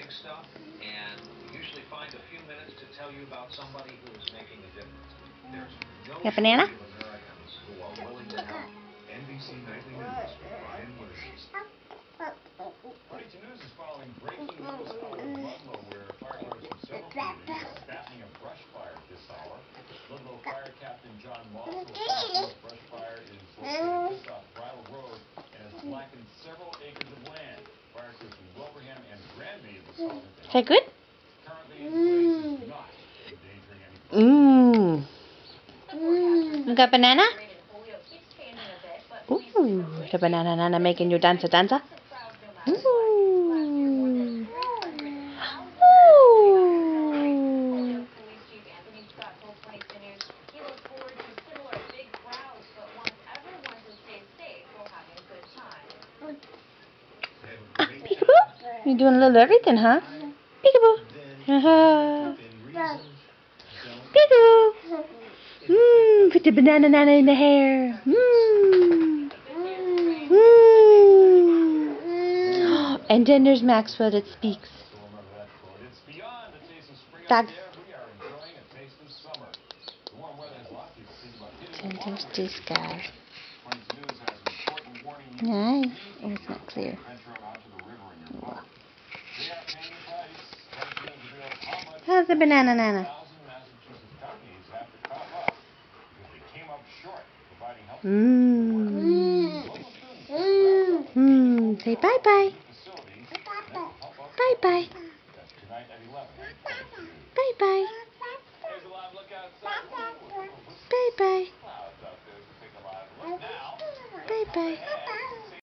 big stuff, and we usually find a few minutes to tell you about somebody who is making a difference. There's no Got banana? shortage of Americans who are willing to help. NBC Nightly News with Brian Williams. NBC News is following breaking news out of Ludlow, where firefighters from several communities are battling a brush fire at this hour. Ludlow Fire Captain John Moss says the brush fire is located just off Bridle Road and has blackened several acres of land. Fire crews from Wilbraham and Granby have been called into Is that good? Currently, the blaze is not endangering any You got banana? Ooh, the banana nana making you dancer dancer. Ooh. Ooh. Ah, peekaboo. You're doing a little everything, huh? Peekaboo. Peekaboo. Put the banana nana in the hair. And then there's Maxwell that speaks. Dog. And there's this guy. Nice. Oh, it's not clear. How's the banana nana? Say bye bye. Bye bye. Bye bye. Bye bye. Bye bye.